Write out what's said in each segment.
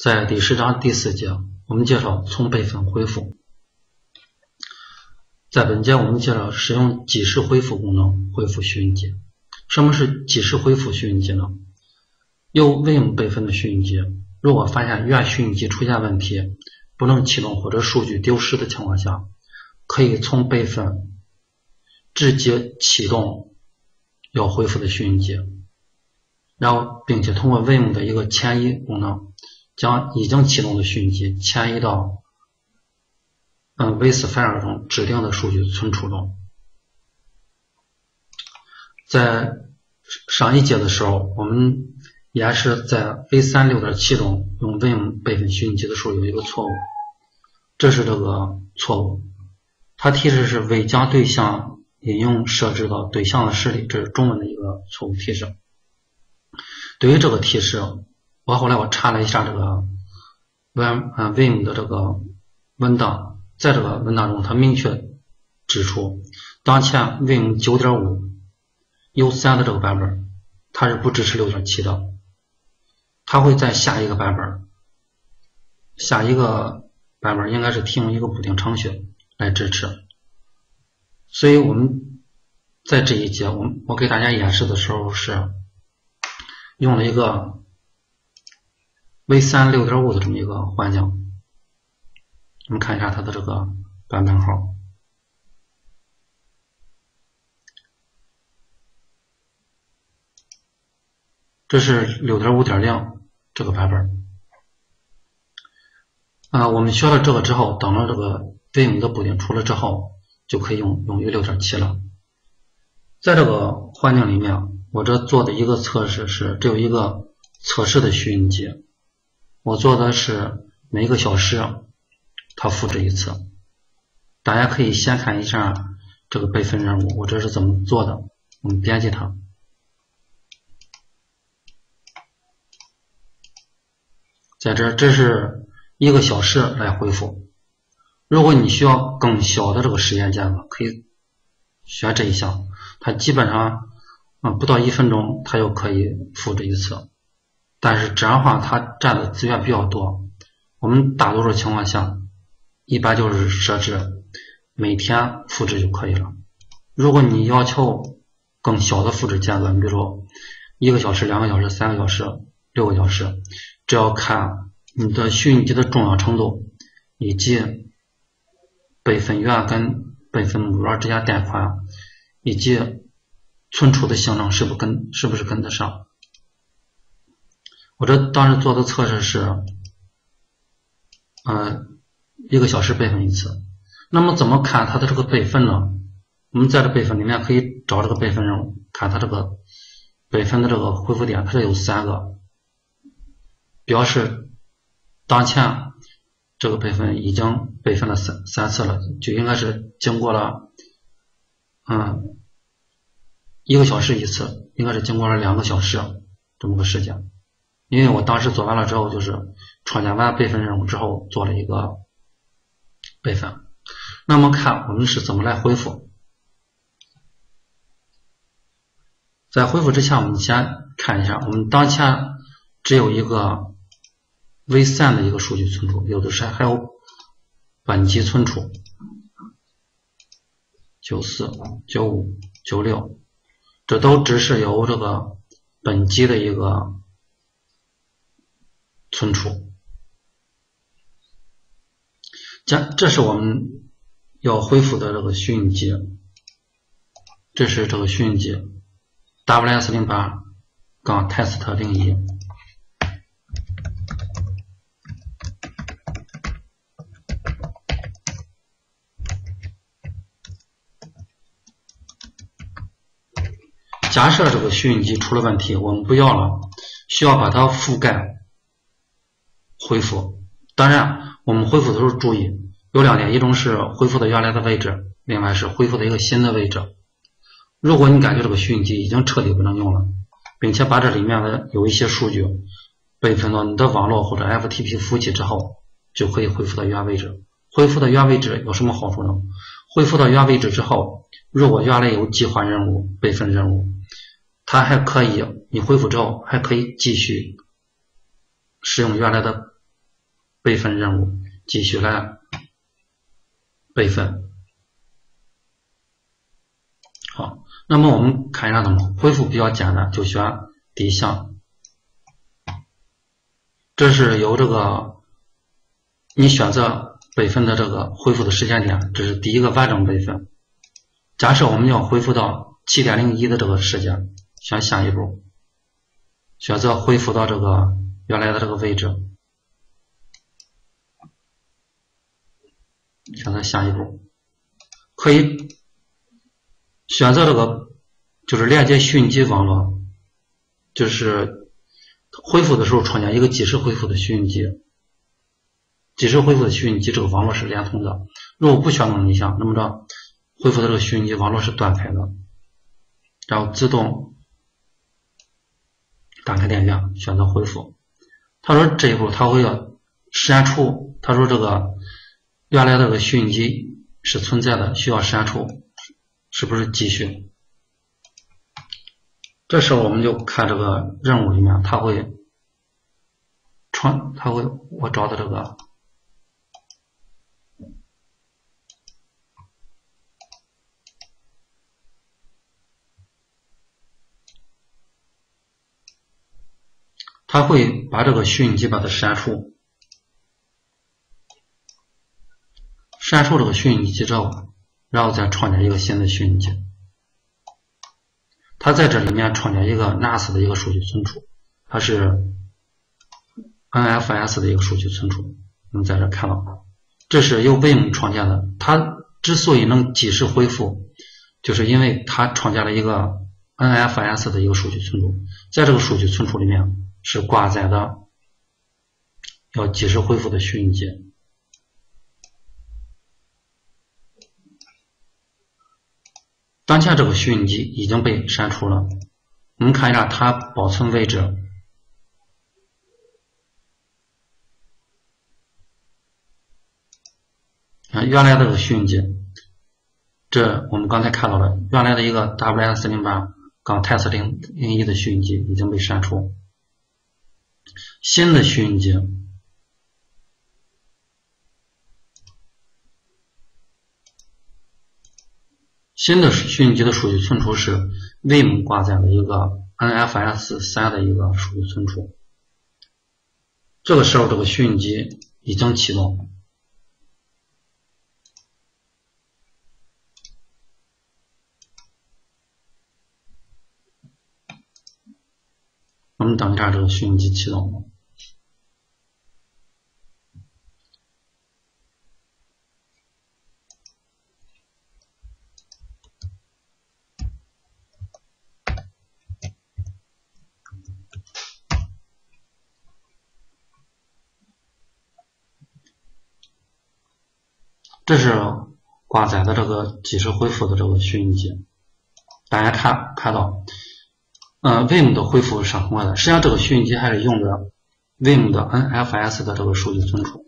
在第10章第4节，我们介绍从备份恢复。在本节我们介绍使用即时恢复功能恢复虚拟机。什么是即时恢复虚拟机呢？由 Vim 备份的虚拟机，如果发现原虚拟机出现问题，不能启动或者数据丢失的情况下，可以从备份直接启动要恢复的虚拟机，然后并且通过 Vim 的一个迁移功能，将已经启动的虚拟机迁移到VSphere 中指定的数据存储中。在上一节的时候，我们演示在 V3.6.7 中用 Vim 备份虚拟机的时候有一个错误，这是这个错误，它提示是未将对象引用设置到对象的实例，这是中文的一个错误提示。对于这个提示，后来我查了一下这个 Vim 的这个文档，在这个文档中它明确指出，当前 Vim 9.5 U3 的这个版本它是不支持 6.7 的，它会在下一个版本应该是提供一个补丁程序来支持。所以我们在这一节我给大家演示的时候是用了一个 V3 6.5 的这么一个环境。我们看一下它的这个版本号，这是 6.5.0 这个版本。我们学了这个之后，等了这个 Vim 的补丁出了之后，就可以用于 6.7 了。在这个环境里面，我这做的一个测试是只有一个测试的虚拟机，我做的是每个小时它复制一次。大家可以先看一下这个备份任务，我这是怎么做的。我们点击它，在这是1个小时来恢复。如果你需要更小的这个时间间隔，可以选这一项，它基本上不到1分钟它就可以复制一次，但是这样的话它占的资源比较多。我们大多数情况下一般就是设置每天复制就可以了。如果你要求更小的复制间隔，你比如说1个小时、2个小时、3个小时、6个小时，这要看你的虚拟机的重要程度以及备份源跟备份目标之间带宽，以及存储的性能是不是跟得上。我这当时做的测试是1个小时备份一次。那么怎么看它的这个备份呢？我们在这备份里面可以找这个备份任务，看它这个备份的这个恢复点，它这有3个，表示当前这个备份已经备份了3次了，就应该是经过了1个小时一次，应该是经过了2个小时这么个时间。因为我当时做完了之后，就是创建完备份任务之后做了一个备份。那么看我们是怎么来恢复。在恢复之前，我们先看一下，我们当前只有一个 V3 的一个数据存储，有的是还有本机存储94、95、96，这都只是有这个本机的一个存储。这是我们要恢复的这个虚拟机，这是这个虚拟机 WS08-test01。假设这个虚拟机出了问题，我们不要了，需要把它覆盖恢复。当然我们恢复的时候注意有2点，一种是恢复到原来的位置，另外是恢复到一个新的位置。如果你感觉这个虚拟机已经彻底不能用了，并且把这里面的有一些数据备份到你的网络或者 FTP 服务器之后，就可以恢复到原位置。恢复到原位置有什么好处呢？恢复到原位置之后，如果原来有计划任务、备份任务，你恢复之后还可以继续使用原来的备份任务，继续来备份。好，那么我们看一下怎么恢复，比较简单，就选第一项。这是由这个你选择备份的这个恢复的时间点，这是第一个完整备份。假设我们要恢复到 7.01 的这个时间，选下一步，选择恢复到这个原来的这个位置，选择下一步，可以选择这个就是连接虚拟机网络，就是恢复的时候创建一个即时恢复的虚拟机，即时恢复的虚拟机这个网络是连通的。如果不选择一项，那么着恢复的这个虚拟机网络是断开的，然后自动打开电源，选择恢复。他说这一步他会要删除，他说这个原来这个虚拟机是存在的，需要删除，是不是继续？这时候我们就看这个任务里面，他会我找的这个他会把这个虚拟机把它删除，删除这个虚拟机之后，然后再创建一个新的虚拟机。它在这里面创建一个 NAS 的一个数据存储，它是 NFS 的一个数据存储。我们在这看到，这是由 Vim 创建的。它之所以能及时恢复，就是因为它创建了一个 NFS 的一个数据存储，在这个数据存储里面是挂载的要及时恢复的虚拟机。当前这个虚拟机已经被删除了，我们看一下它保存位置。原来这个虚拟机，这我们刚才看到了，原来的一个 WS08 杠 test01 的虚拟机已经被删除。新的虚拟机，新的虚拟机的数据存储是 Vim 挂载的一个 NFS3 的一个数据存储。这个时候这个虚拟机已经启动。我们等一下这个虚拟机启动。这是挂载的这个即时恢复的这个虚拟机，大家看到，Vim 的恢复是很快的。实际上这个虚拟机还是用的 Vim 的 NFS 的这个数据存储。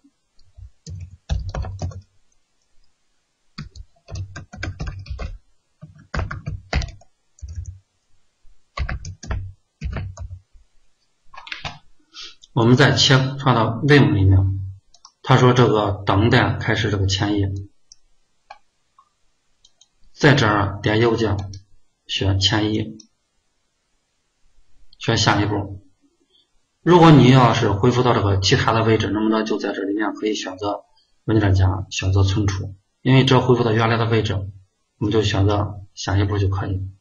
我们再切换到 Vim 里面。他说这个等待开始这个迁移，在这儿点右键选迁移，选下一步。如果你要是恢复到这个其他的位置，那么呢就在这里面可以选择文件夹选择存储，因为这恢复到原来的位置，我们就选择下一步就可以。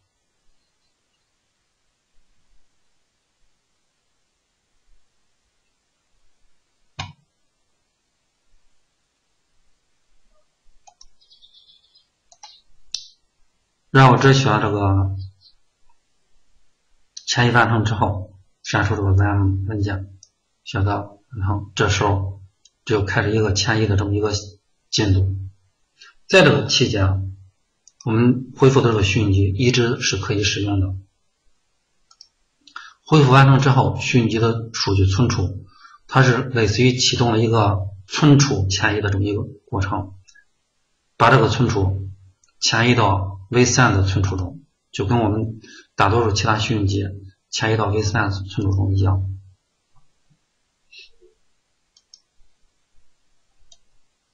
然后只选这个迁移完成之后，删除这个 VM 文件，选择，然后这时候就开始一个迁移的这么一个进度。在这个期间，我们恢复的这个虚拟机一直是可以使用的。恢复完成之后，虚拟机的数据存储，它是类似于启动了一个存储迁移的这么一个过程，把这个存储迁移到 V3 的存储中，就跟我们大多数其他虚拟机迁移到 V3 存储中一样。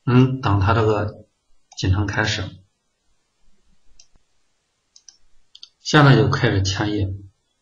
等它这个进程开始。现在就开始迁移。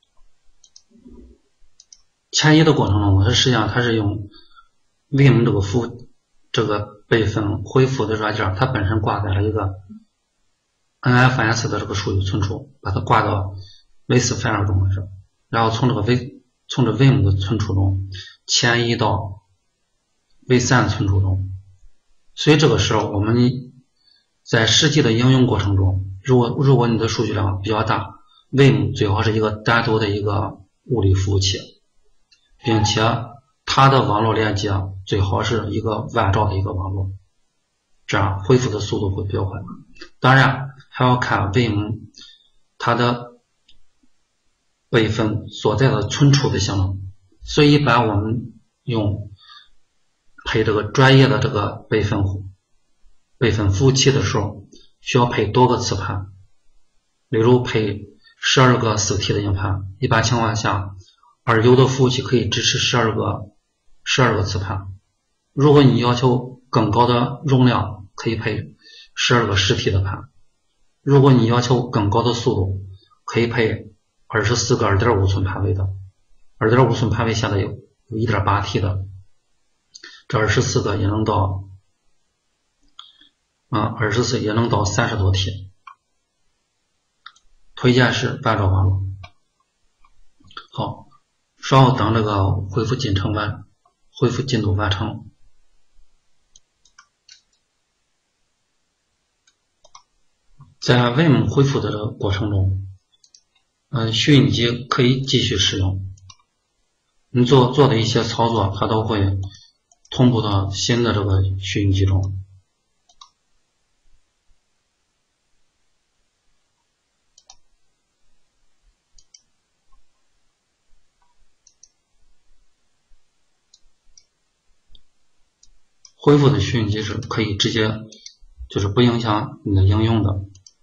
迁移的过程中，它实际上它是用 Vim 这个备份恢复的软件，它本身挂在了一个 NFS 的这个数据存储，把它挂到 V4 file 中来，然后从这 Vim 的存储中迁移到 V3 存储中。所以这个时候我们在实际的应用过程中，如果你的数据量比较大， Vim 最好是一个单独的一个物理服务器，并且它的网络连接最好是一个万兆的一个网络，这样恢复的速度会比较快。当然还要看 Vim 它的备份所在的存储的性能，所以一般我们用配这个专业的这个备份服务器的时候，需要配多个磁盘，例如配12个4T 的硬盘，一般情况下，而有的服务器可以支持12个磁盘。如果你要求更高的容量，可以配12个10T 的盘。如果你要求更高的速度，可以配24个 2.5 寸盘位的。2.5 寸盘位现在有 1.8T 的，这24个也能到24也能到30多 T。推荐是万兆网络。好，稍后等这个恢复进度完成。在 Vim 恢复的这个过程中，虚拟机可以继续使用。你做的一些操作，它都会同步到新的这个虚拟机中。恢复的虚拟机是可以直接就是不影响你的应用的。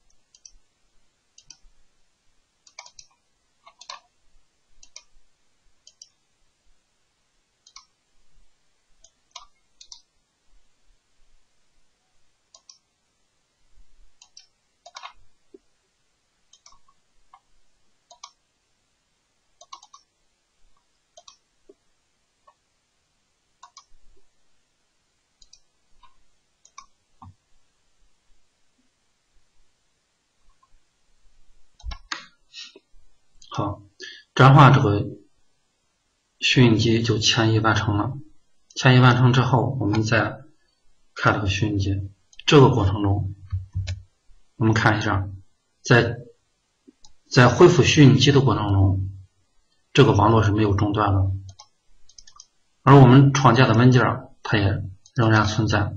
好，这样的话这个虚拟机就迁移完成了。迁移完成之后，我们再看这个虚拟机。这个过程中，我们看一下，在恢复虚拟机的过程中，这个网络是没有中断的，而我们创建的文件它也仍然存在。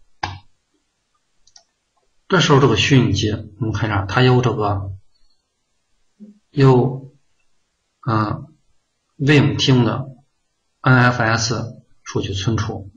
这时候这个虚拟机，我们看一下，它有Vim 提供的 NFS 数据存储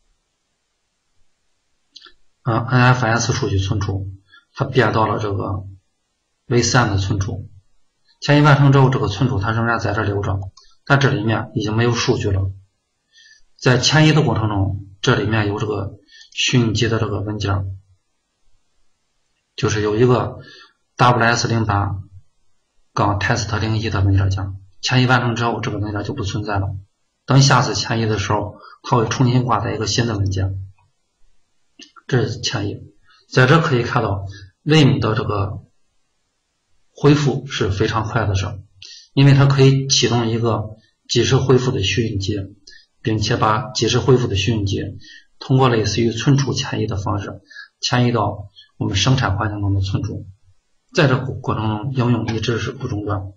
，NFS 数据存储，它变到了这个 V3 的存储。迁移完成之后，这个存储它仍然在这留着，但这里面已经没有数据了。在迁移的过程中，这里面有这个虚拟机的这个文件，就是有一个 WS08 杠 test01 的文件夹。迁移完成之后，这个文件就不存在了。等下次迁移的时候，它会重新挂在一个新的文件。这是迁移。在这可以看到 Vim 的这个恢复是非常快的事，因为它可以启动一个即时恢复的虚拟机，并且把即时恢复的虚拟机通过类似于存储迁移的方式迁移到我们生产环境中的存储。在这个过程中，应用一直是不中断。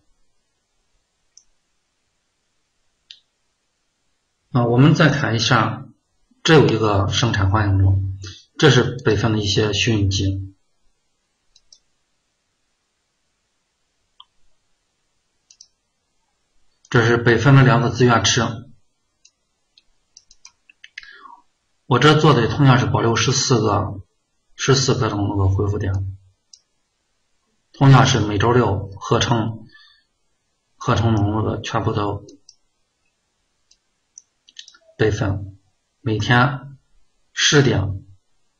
我们再看一下，这有一个生产环境中，这是备份的一些虚拟机。这是备份的2个资源池。我这做的同样是保留14个这种那个恢复点，同样是每周6合成中那个全部都备份，每天10点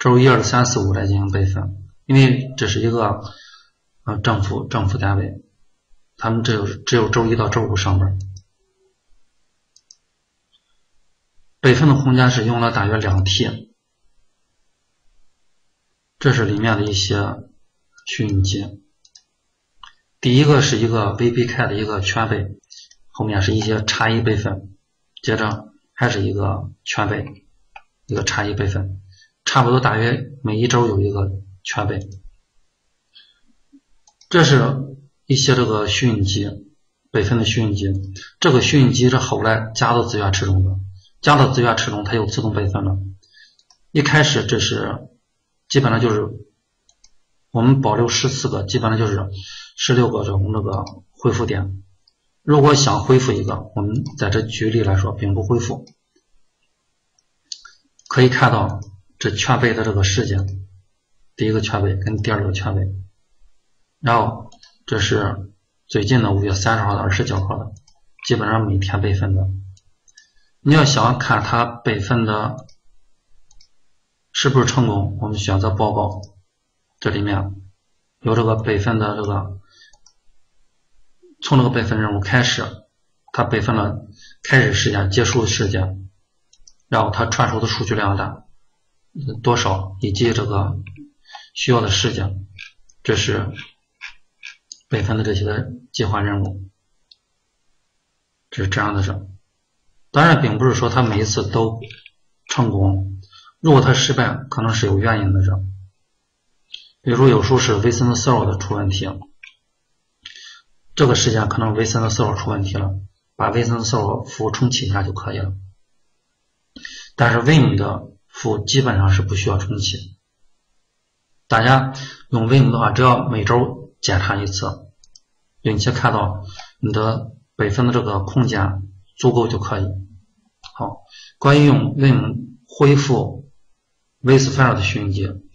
周1、2、3、4、5来进行备份，因为这是一个政府单位，他们只有周1到周5上班。备份的空间是用了大约2T， 这是里面的一些虚拟机。第一个是一个 VPK 的一个全备，后面是一些差异备份，接着还是一个全备，一个差异备份，差不多大约每1周有一个全备。这是一些这个虚拟机备份的虚拟机，这个虚拟机是后来加到资源池中的，加到资源池中它又自动备份了。一开始这是基本上就是我们保留14个，基本上就是16个这个恢复点。如果想恢复一个，我们在这举例来说，并不恢复，可以看到这全备的这个时间，第一个全备跟第二个全备，然后这是最近的5月30号的29号的，基本上每天备份的。你要想看它备份的是不是成功，我们选择报告，这里面有这个备份的这个，从这个备份任务开始，它备份了开始时间、结束时间，然后它传输的数据量大多少，以及这个需要的时间，这是备份的这些的计划任务，这是这样的事。当然并不是说它每一次都成功，如果它失败可能是有原因的这，比如有时候是 vCenter server 的出问题，这个时间可能 vCenter server 出问题了，把 vCenter server服务重启一下就可以了。但是 Vim 的服务基本上是不需要重启，大家用 Vim 的话只要每周检查一次，并且看到你的备份的这个空间足够就可以。好，关于用 Vim 恢复 vSphere 的虚拟机